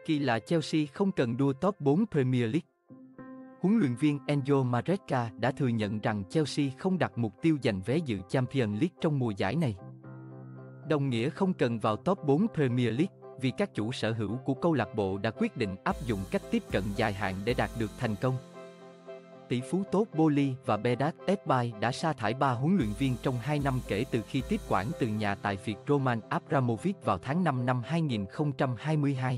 Kỳ lạ Chelsea không cần đua top 4 Premier League. Huấn luyện viên Enzo Maresca đã thừa nhận rằng Chelsea không đặt mục tiêu giành vé dự Champions League trong mùa giải này. Đồng nghĩa không cần vào top 4 Premier League, vì các chủ sở hữu của câu lạc bộ đã quyết định áp dụng cách tiếp cận dài hạn để đạt được thành công. Tỷ phú tốt Boli và Bedat Esbay đã sa thải 3 huấn luyện viên trong 2 năm kể từ khi tiếp quản từ nhà tài phiệt Roman Abramovich vào tháng 5 năm 2022.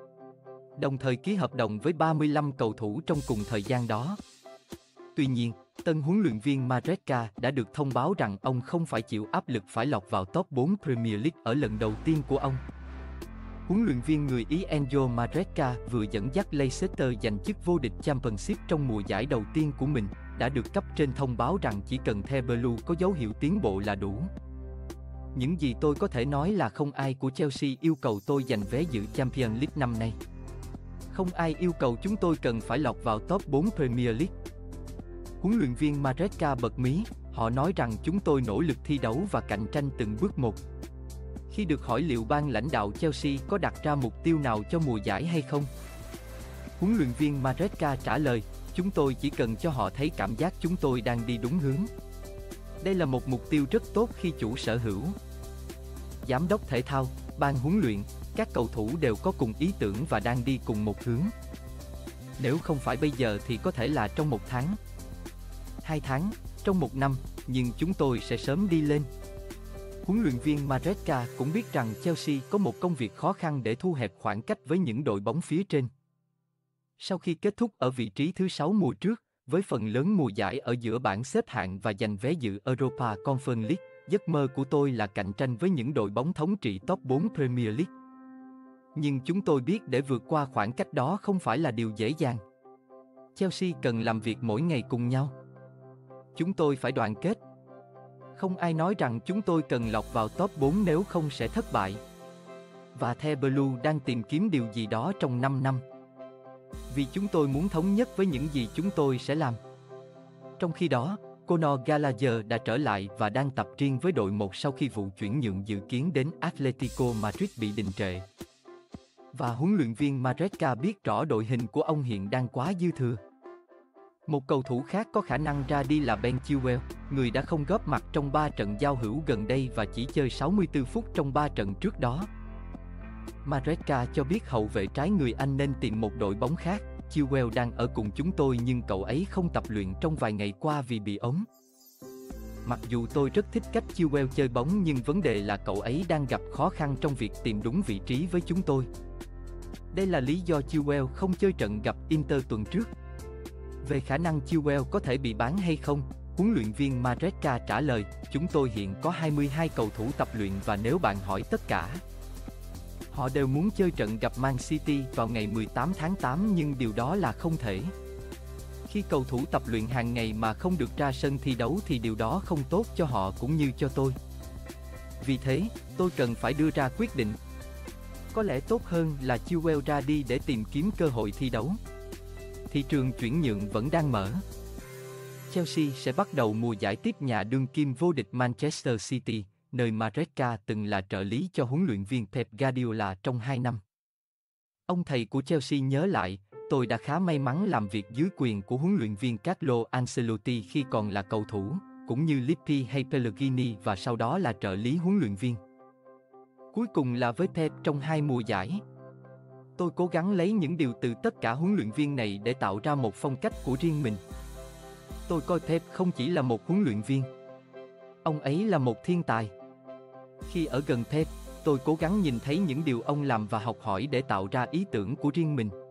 Đồng thời ký hợp đồng với 35 cầu thủ trong cùng thời gian đó. Tuy nhiên, tân huấn luyện viên Maresca đã được thông báo rằng ông không phải chịu áp lực phải lọt vào top 4 Premier League ở lần đầu tiên của ông. Huấn luyện viên người Ý Enzo Maresca vừa dẫn dắt Leicester giành chức vô địch Championship trong mùa giải đầu tiên của mình, đã được cấp trên thông báo rằng chỉ cần The Blue có dấu hiệu tiến bộ là đủ. Những gì tôi có thể nói là không ai của Chelsea yêu cầu tôi giành vé dự Champions League năm nay. Không ai yêu cầu chúng tôi cần phải lọt vào top 4 Premier League. Huấn luyện viên Maresca bật mí, họ nói rằng chúng tôi nỗ lực thi đấu và cạnh tranh từng bước một. Khi được hỏi liệu ban lãnh đạo Chelsea có đặt ra mục tiêu nào cho mùa giải hay không, huấn luyện viên Maresca trả lời, chúng tôi chỉ cần cho họ thấy cảm giác chúng tôi đang đi đúng hướng. Đây là một mục tiêu rất tốt khi chủ sở hữu, giám đốc thể thao, ban huấn luyện, các cầu thủ đều có cùng ý tưởng và đang đi cùng một hướng. Nếu không phải bây giờ thì có thể là trong 1 tháng, 2 tháng, trong 1 năm, nhưng chúng tôi sẽ sớm đi lên. Huấn luyện viên Maresca cũng biết rằng Chelsea có một công việc khó khăn để thu hẹp khoảng cách với những đội bóng phía trên. Sau khi kết thúc ở vị trí thứ 6 mùa trước, với phần lớn mùa giải ở giữa bảng xếp hạng và giành vé dự Europa Conference League, giấc mơ của tôi là cạnh tranh với những đội bóng thống trị top 4 Premier League. Nhưng chúng tôi biết để vượt qua khoảng cách đó không phải là điều dễ dàng. Chelsea cần làm việc mỗi ngày cùng nhau. Chúng tôi phải đoàn kết. Không ai nói rằng chúng tôi cần lọt vào top 4 nếu không sẽ thất bại. Và The Blue đang tìm kiếm điều gì đó trong 5 năm. Vì chúng tôi muốn thống nhất với những gì chúng tôi sẽ làm. Trong khi đó, Conor Gallagher đã trở lại và đang tập riêng với đội 1 sau khi vụ chuyển nhượng dự kiến đến Atletico Madrid bị đình trệ. Và huấn luyện viên Maresca biết rõ đội hình của ông hiện đang quá dư thừa. Một cầu thủ khác có khả năng ra đi là Ben Chilwell, người đã không góp mặt trong 3 trận giao hữu gần đây và chỉ chơi 64 phút trong 3 trận trước đó. Maresca cho biết hậu vệ trái người Anh nên tìm một đội bóng khác. Chilwell đang ở cùng chúng tôi nhưng cậu ấy không tập luyện trong vài ngày qua vì bị ốm. Mặc dù tôi rất thích cách Chilwell chơi bóng nhưng vấn đề là cậu ấy đang gặp khó khăn trong việc tìm đúng vị trí với chúng tôi. Đây là lý do Chilwell không chơi trận gặp Inter tuần trước. Về khả năng Chilwell có thể bị bán hay không, huấn luyện viên Maresca trả lời, chúng tôi hiện có 22 cầu thủ tập luyện và nếu bạn hỏi tất cả, họ đều muốn chơi trận gặp Man City vào ngày 18 tháng 8 nhưng điều đó là không thể. Khi cầu thủ tập luyện hàng ngày mà không được ra sân thi đấu thì điều đó không tốt cho họ cũng như cho tôi. Vì thế, tôi cần phải đưa ra quyết định. Có lẽ tốt hơn là Chilwell ra đi để tìm kiếm cơ hội thi đấu. Thị trường chuyển nhượng vẫn đang mở. Chelsea sẽ bắt đầu mùa giải tiếp nhà đương kim vô địch Manchester City, nơi Maresca từng là trợ lý cho huấn luyện viên Pep Guardiola trong 2 năm. Ông thầy của Chelsea nhớ lại, tôi đã khá may mắn làm việc dưới quyền của huấn luyện viên Carlo Ancelotti khi còn là cầu thủ, cũng như Lippi hay Pellegrini và sau đó là trợ lý huấn luyện viên. Cuối cùng là với Pep trong 2 mùa giải. Tôi cố gắng lấy những điều từ tất cả huấn luyện viên này để tạo ra một phong cách của riêng mình. Tôi coi Pep không chỉ là một huấn luyện viên. Ông ấy là một thiên tài. Khi ở gần Pep, tôi cố gắng nhìn thấy những điều ông làm và học hỏi để tạo ra ý tưởng của riêng mình.